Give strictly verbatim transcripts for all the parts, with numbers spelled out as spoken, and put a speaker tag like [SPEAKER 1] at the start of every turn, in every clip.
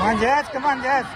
[SPEAKER 1] on, Jess. Come on, Jess.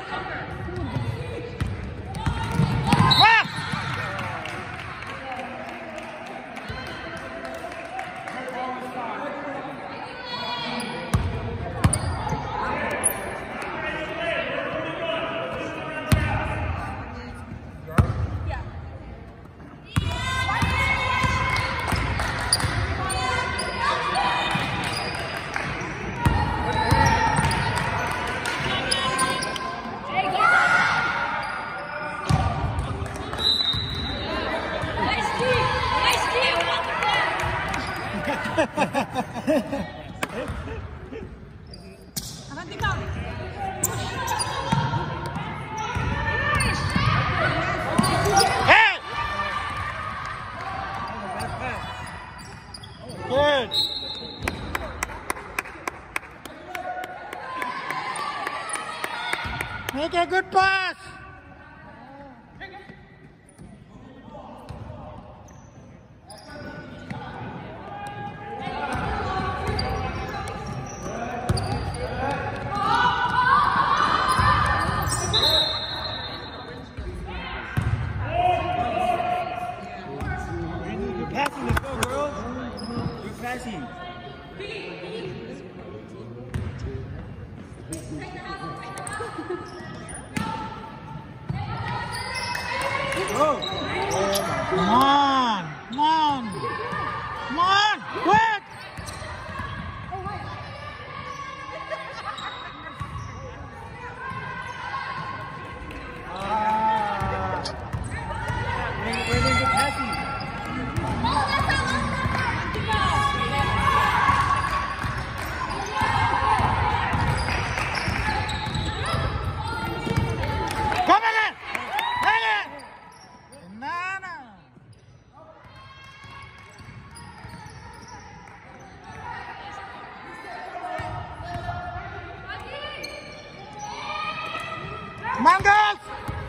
[SPEAKER 1] Good. Make a good pass.
[SPEAKER 2] Passing, let's go, girls. Good passing. Go.
[SPEAKER 1] Come on, come on, come on, quick!
[SPEAKER 2] Ah. Wait, wait, wait, good passing.
[SPEAKER 1] Come again! Again! No, no. Come on, girls!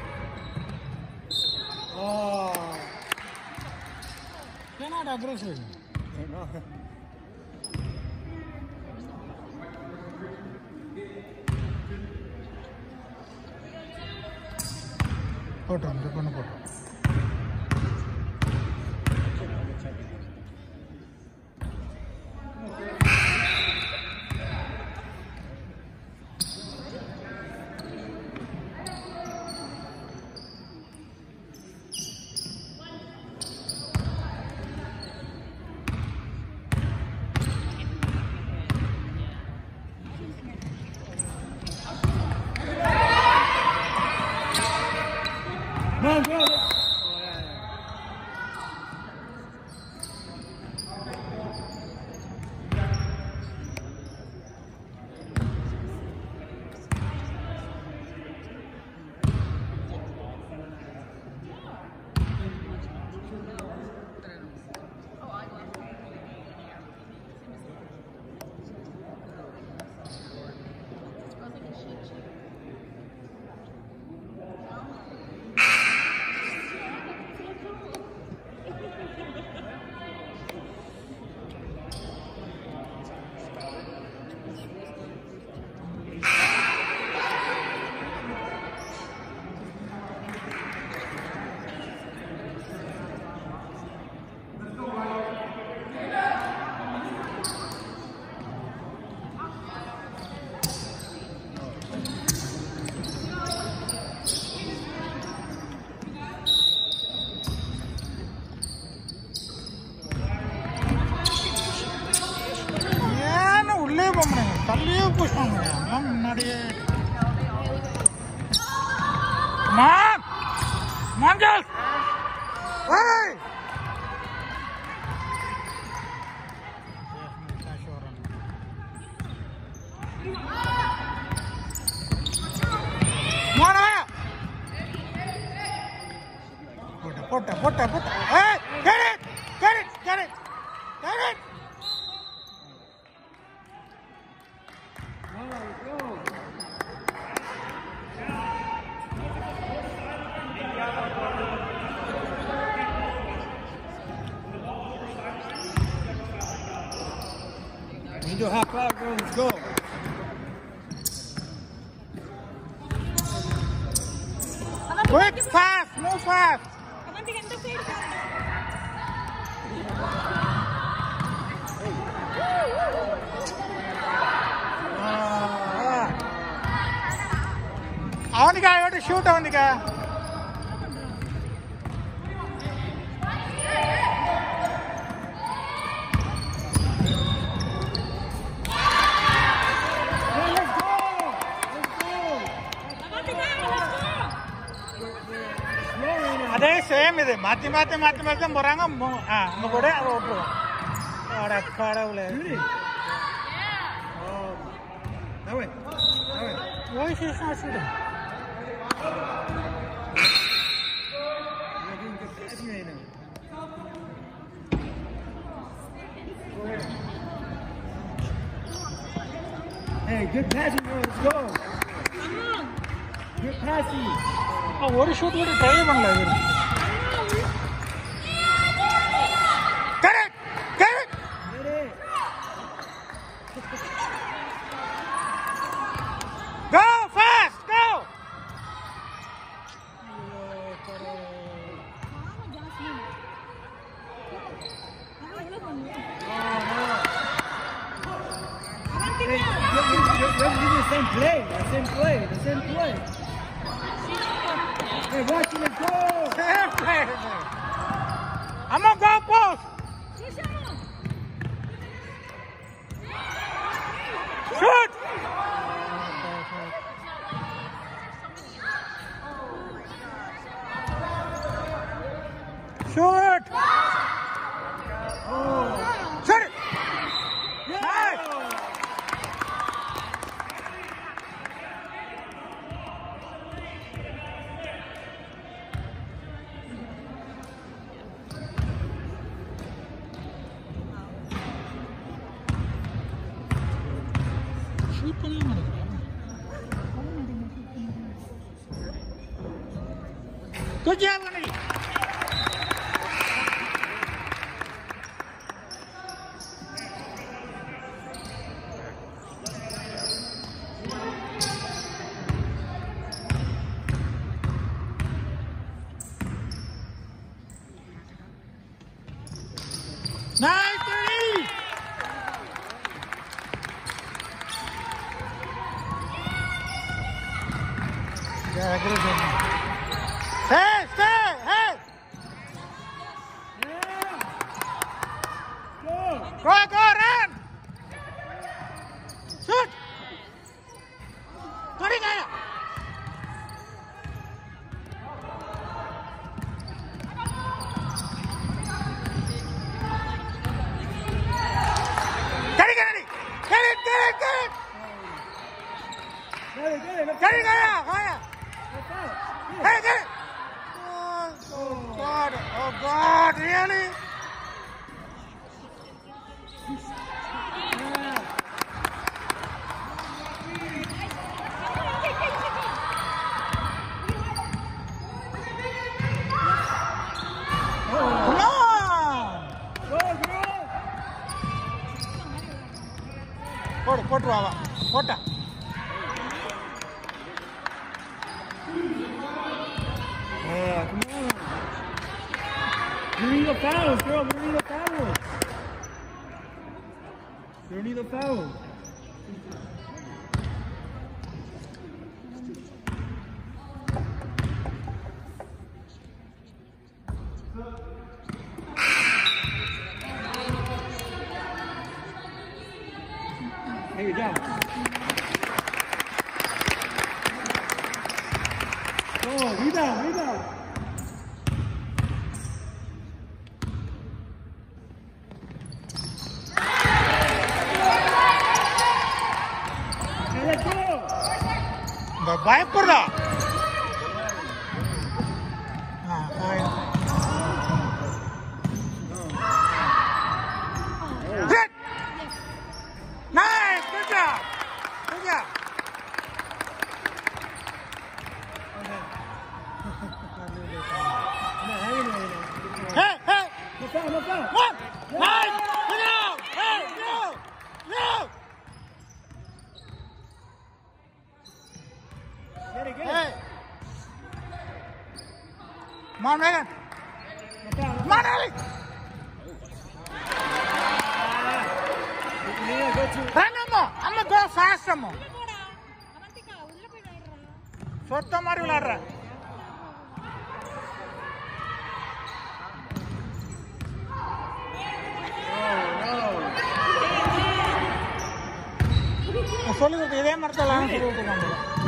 [SPEAKER 1] Oh. They're not aggressive. Put on, they're gonna put on.
[SPEAKER 2] Come on, girls.
[SPEAKER 1] தள்ளியே புஷ்பாங்க எல்லாம் முன்னாடியே மான் மான்ஜல் ஏய் மானா போட்ட போட்ட போட்ட போட்ட ஏய் get it get it get it get it
[SPEAKER 2] Into half out, girls, let's go.
[SPEAKER 1] Quick, fast, move fast.
[SPEAKER 2] Avanti, end the side.
[SPEAKER 1] Avnika, I want to shoot Avnika. Ada same ini, mati mati mati mati orang am, ah, menggoda apa apa? Ada kada boleh.
[SPEAKER 3] Oh, that way, that way.
[SPEAKER 1] Why is he not shooting?
[SPEAKER 3] You're doing good passing right now. Go ahead. Hey, good passing, bro. Let's go. Good passing.
[SPEAKER 1] Oh, what is shoot? What is try பண்ணல இது? Get it! Get it!
[SPEAKER 3] Get it.
[SPEAKER 1] Go fast! Go!
[SPEAKER 3] Hey, you're, you're, you're, you're doing the same play. The same play. The same play. Hey, watch it go!
[SPEAKER 1] Same play. I'm gonna go post. Shoot! Shoot!
[SPEAKER 3] Oh.
[SPEAKER 1] Shoot it!
[SPEAKER 3] Yeah.
[SPEAKER 1] Nice! Shoot பண்ணவே மாட்டேங்குது. Good job, Andy. Nice, Andy. Yeah, good job. Stay, stay, hey!
[SPEAKER 3] Yeah. Go.
[SPEAKER 1] Go, go, run! Shoot! Cutting area! Get it, get it! Get it, get it, get it!
[SPEAKER 3] Get it, get it. Let's
[SPEAKER 1] Get
[SPEAKER 3] go.
[SPEAKER 1] it, get it! Fire!
[SPEAKER 3] Let's out.
[SPEAKER 1] Hey, get it! Oh, oh God! Oh God! Really?
[SPEAKER 3] Yeah.
[SPEAKER 1] Come on!
[SPEAKER 3] Go, girl.
[SPEAKER 1] போடு போட்டு வா வா போட்டா
[SPEAKER 3] Yeah, come on. You need the fouls, girl. You need the fouls. You need the fouls. Hey, good job. Oh, rebound, rebound. Hey, let's go.
[SPEAKER 1] பயப்படுறா Hit! Nice! Good job! Good job! Hey, hey!
[SPEAKER 3] No foul, no foul.
[SPEAKER 1] One! Nice! Good job! Hey, you! You!
[SPEAKER 3] Get it, get it.
[SPEAKER 1] Hey! Come on, Megan. Come on, Ellie.
[SPEAKER 3] Nina, go to.
[SPEAKER 1] Run, Amma. Amma, go fast, Amma. சொத்த மாதிரி விளையாடுற சொல்லி கொடுத்து இதே மாதிரி தான் சொல்லி கொடுத்துருக்காங்க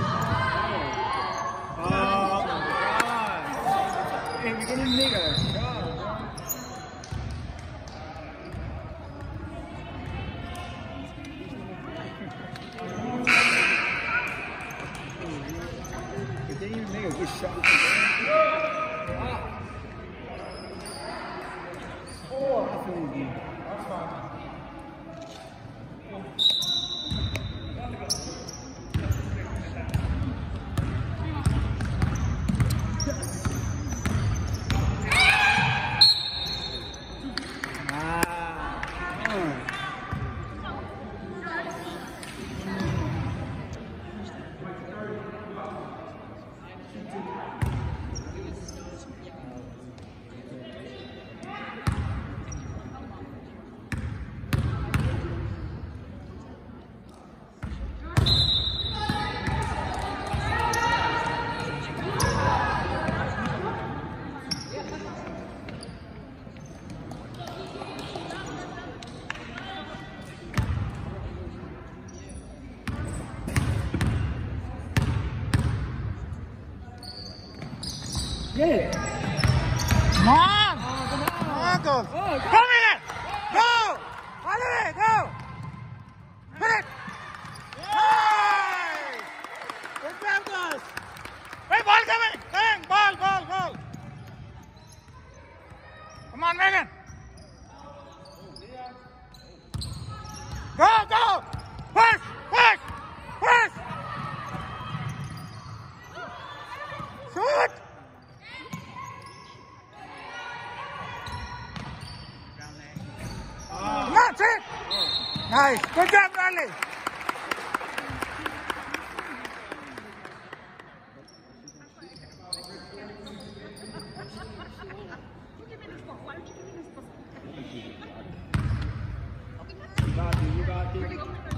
[SPEAKER 3] Get it.
[SPEAKER 1] Come on. Oh, come on. Go.
[SPEAKER 3] Oh, go.
[SPEAKER 1] Go with it. Go. Oliver, go. Hit it. Nice. Good job, guys. Hey, ball coming. Coming. Ball, ball, ball. Come on, Megan. Go, go. Push, push, push. Shoot. Come on, sit. Nice. Good job, Riley.
[SPEAKER 3] You got it, you got it.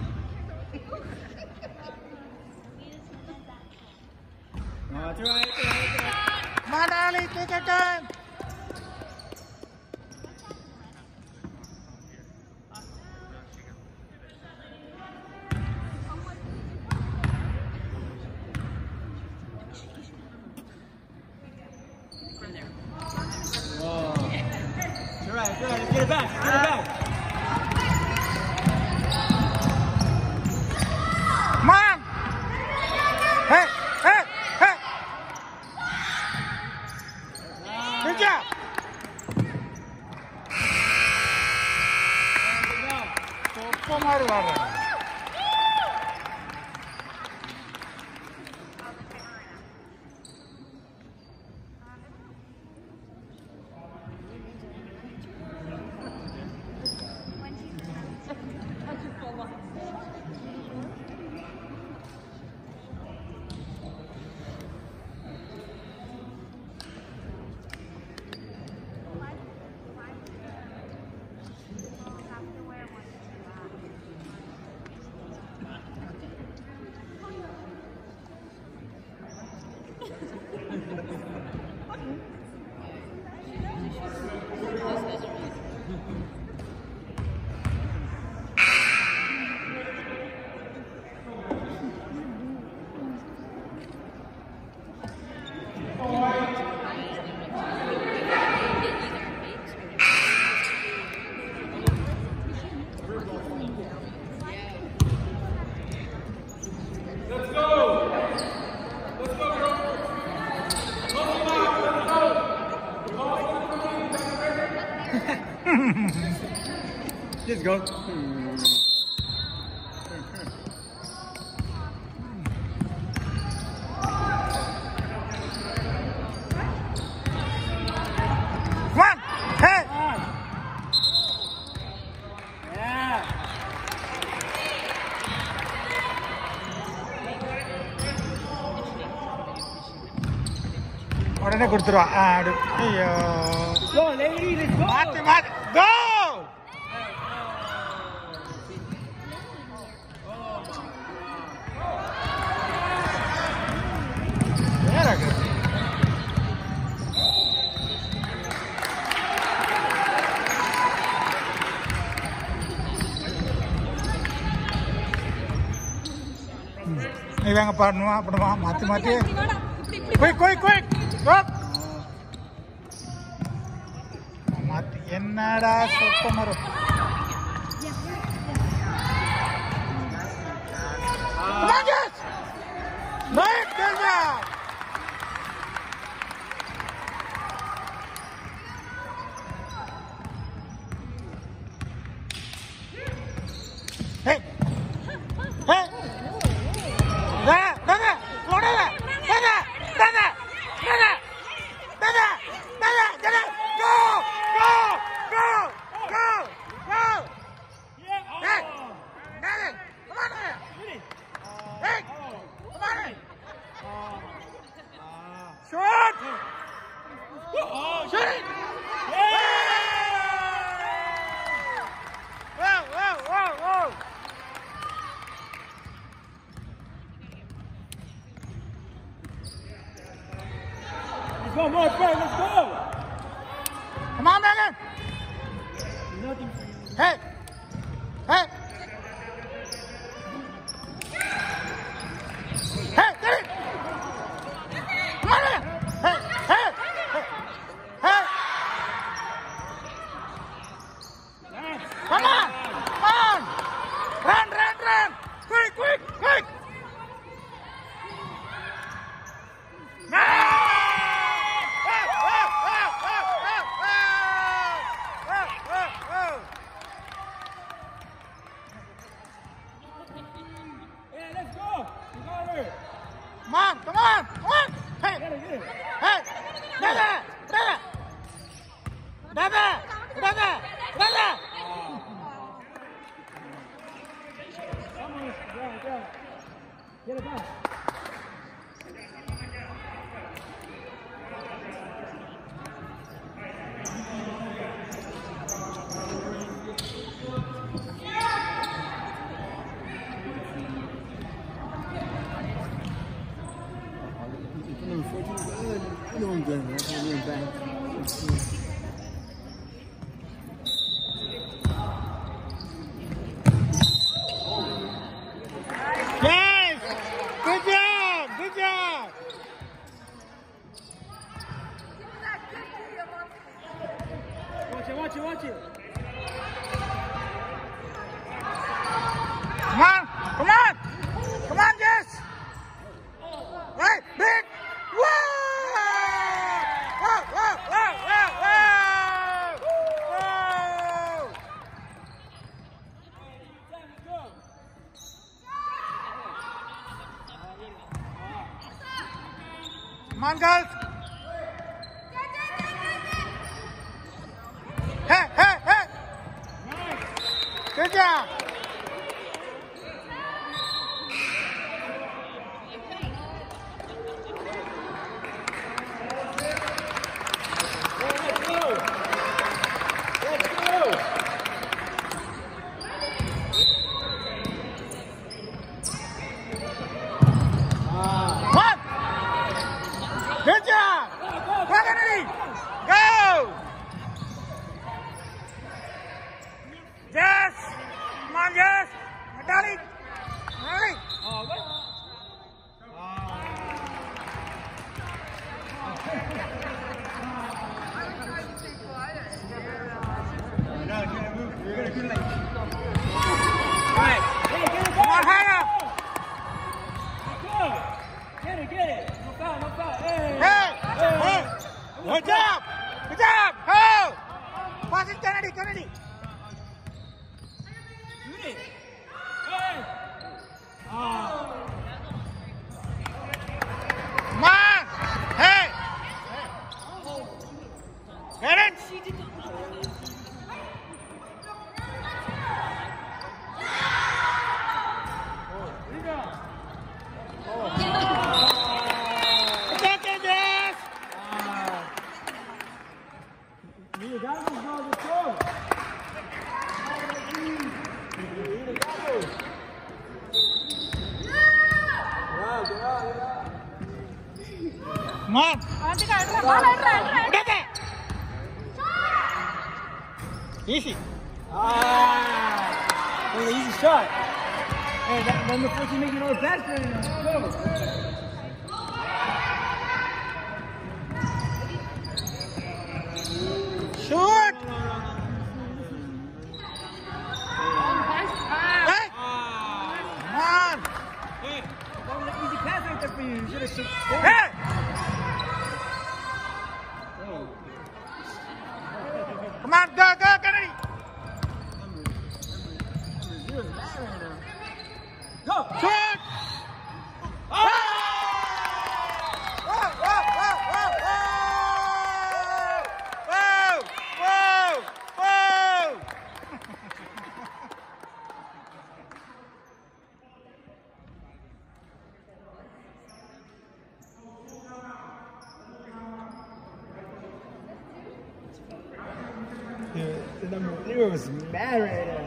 [SPEAKER 3] No, it's all right, it's all right, it's all right.
[SPEAKER 1] Come on, Riley. Take your time.
[SPEAKER 3] Whoa. It's all right, it's all right. Let's get it back, let's get it back.
[SPEAKER 1] Come on. Hey, hey, hey. Good job. சொப்ப மாதிரி விளாடுற
[SPEAKER 3] Let's go.
[SPEAKER 1] Come on. Hey.
[SPEAKER 3] Yeah.
[SPEAKER 1] What உடனே கொடுத்துருவா. ஆ அப்படி. ஐயோ.
[SPEAKER 3] Go, lady, let's go.
[SPEAKER 1] மாத்தி மாத்தி. Go. வேறங்க. இவங்க பாடணுமா அப்படிமா மாற்றி மாற்றி குயிக் குயிக் குயிக் மாற்றி என்னடா சொத்த மரம் Hey! Hey! Dada! Dada! Dada! Dada! Dada! Dada! Dada! Dada! Dada! Go! Go! Go! Go! Go! Hey! Dada! Come on here! Hey! Come on here! Shoot! Shoot it! Whoa! Whoa! Whoa! Whoa!
[SPEAKER 3] Come on, Fred, let's go!
[SPEAKER 1] Come on, Megan!
[SPEAKER 3] Nothing for you.
[SPEAKER 1] Hey! Hey! Hey, get it! Come on, Megan! Hey! Hey! Hey! Hey! Come on! Come on! Run, run, run! Quick, quick, quick! No! Come on, come on, come on! Hey!
[SPEAKER 3] Get it, get it.
[SPEAKER 1] Hey! Dada! Dada! Dada! Dada! Dada!
[SPEAKER 3] Come on, down, down. Get it back.
[SPEAKER 2] Doing good, man. I'm doing bad.
[SPEAKER 1] Yes! Good job! Good job!
[SPEAKER 3] Watch it, watch it, watch it.
[SPEAKER 1] Come on! Come on! Come on, Jess! Right, big! Whoa! Whoa! Whoa! Whoa! Whoa! Whoa! Whoa! Come on, girls! Hey! Hey! Hey! Good job! Good job! Come on.
[SPEAKER 2] Avantika, entra, ball, entra, entra, entra.
[SPEAKER 1] Take it. Easy.
[SPEAKER 3] Ah! That was an easy shot. Hey, that, number fourteen making all the basket right now. Let's go.
[SPEAKER 1] Shoot. Hey. Come on.
[SPEAKER 3] Hey, that was an easy pass right there for you. You should have shot.
[SPEAKER 1] Hey.
[SPEAKER 3] Oh.
[SPEAKER 1] Come on, go, go, Kennedy.
[SPEAKER 3] Go!
[SPEAKER 1] Shoot. Oh. Whoa, whoa, whoa, whoa, whoa. Whoa, whoa, whoa.
[SPEAKER 3] Yeah, the number zero was mad right now.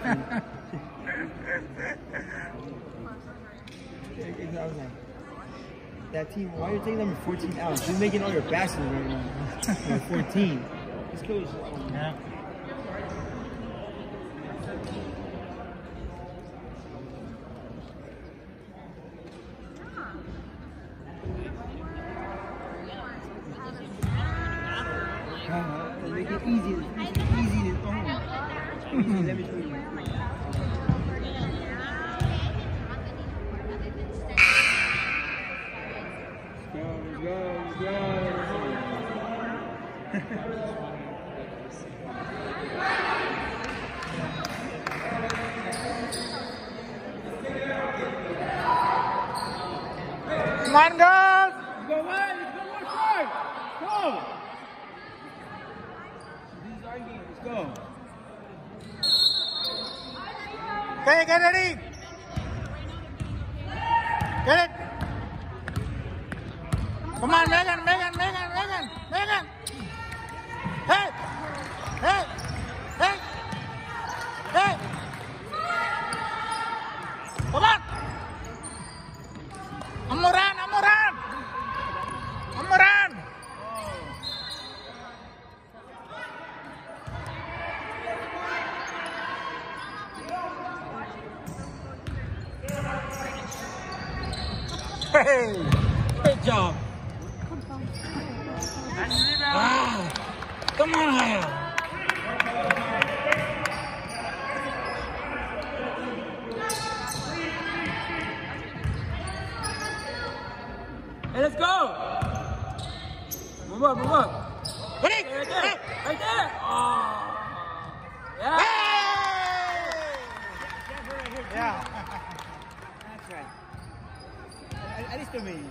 [SPEAKER 3] I was like, that team, why are you taking number fourteen out? She's making all your baskets right now. Number fourteen. This coach.
[SPEAKER 1] Yeah.
[SPEAKER 3] Uh, make it easy. Make it easy to own. Easy, let me show you. Go, go, go.
[SPEAKER 1] Come on, girls.
[SPEAKER 3] Go on, let's go one side. Go. This is our game. Let's go.
[SPEAKER 1] Okay, get ready. Get it. Come on, Megan, Megan, Megan, Megan, Megan. Hey, hey, hey, hey. Come on. Amuran, Amuran. Amuran. Hey, good job. Wow. Come on, Haya.
[SPEAKER 3] Hey, let's go. Move up, move up.
[SPEAKER 1] Ready?
[SPEAKER 3] Hey, right there.
[SPEAKER 1] Hey.
[SPEAKER 3] Right there. Oh. Yeah.
[SPEAKER 1] Hey.
[SPEAKER 3] Yeah.
[SPEAKER 1] Yeah.
[SPEAKER 3] That's right. At, at least I mean.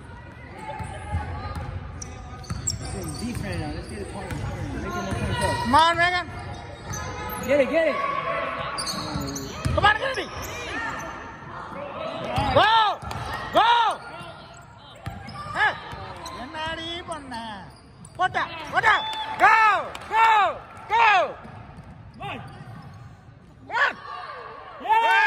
[SPEAKER 3] It's deep right now. Let's get it point. Make it more points up.
[SPEAKER 1] Come on, Megan.
[SPEAKER 3] Get it, get it.
[SPEAKER 1] Come on, Kennedy. Go. Go. Hey. என்னடி பண்ண? போட்டா, போட்டா. Go. Go. Go.
[SPEAKER 3] Come on.
[SPEAKER 1] Come on.
[SPEAKER 3] Yeah.
[SPEAKER 1] Hey.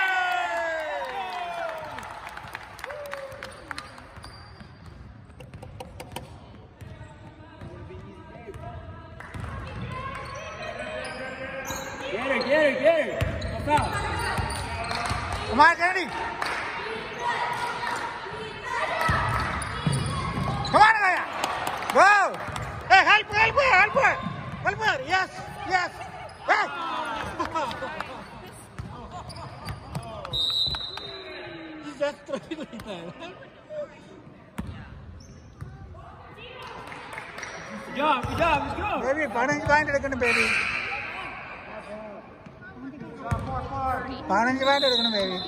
[SPEAKER 3] Get her, get her, get her. No foul.
[SPEAKER 1] Come on, Kennedy. Come on, Gaya. Go. Hey, help her, help her, help her. Help her. Yes, yes. Hey. He's just throwing like that.
[SPEAKER 3] Good job, good job. Let's go.
[SPEAKER 1] Baby, பதினஞ்சு point எடுக்கணும் baby. பதினஞ்சு point எடுக்கணும் baby.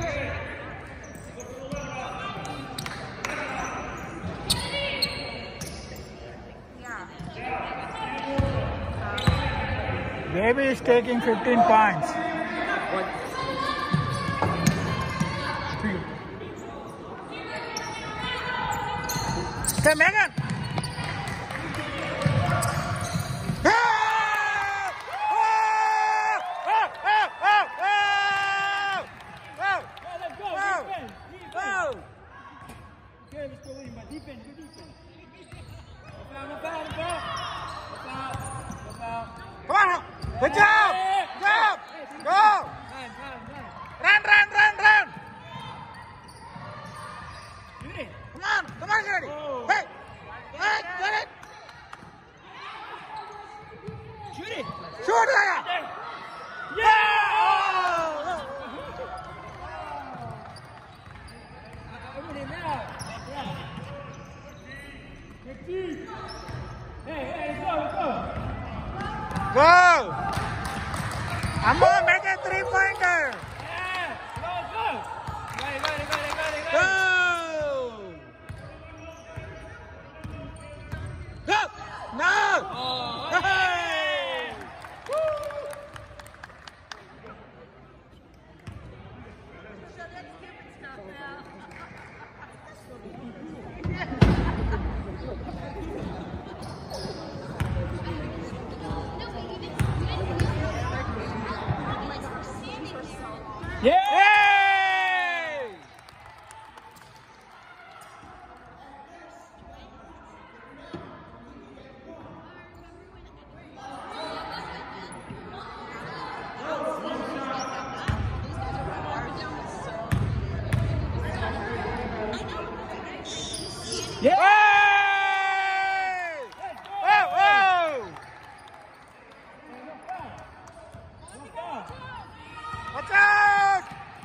[SPEAKER 1] Baby is taking fifteen points.
[SPEAKER 3] What?
[SPEAKER 1] Hey, Megan. Ah! Oh! Oh! Oh! Oh! Oh! Oh!
[SPEAKER 3] Yeah, let's go.
[SPEAKER 1] Whoa.
[SPEAKER 3] Defense. Defense.
[SPEAKER 1] Whoa!
[SPEAKER 3] Okay, let's go in. My defense, good defense.
[SPEAKER 1] Go! I'm gonna make a three-pointer.
[SPEAKER 2] Yeah. Go, go. Got it, got it, got it, got it, got it.
[SPEAKER 1] Go! Go! No!
[SPEAKER 2] Oh,
[SPEAKER 1] Hey! Woo!
[SPEAKER 2] yeah.
[SPEAKER 1] Hey!
[SPEAKER 2] Yeah.
[SPEAKER 1] Hey! Whoa, whoa! Watch out!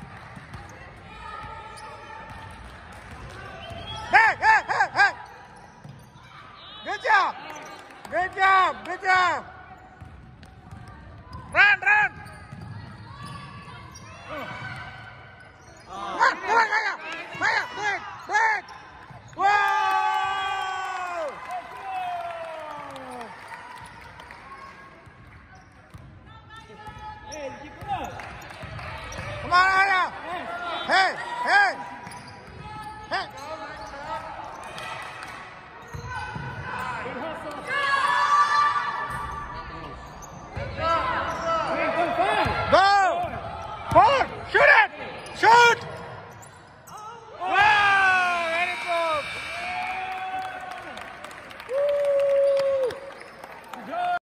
[SPEAKER 1] Hey, hey, hey, hey! Good job! Good job! Good job! Run, run! Run, come on, Maya! Maya, break, break! Whoa!
[SPEAKER 2] Hey, keep it up.
[SPEAKER 1] Come on, Aya! Hey, hey!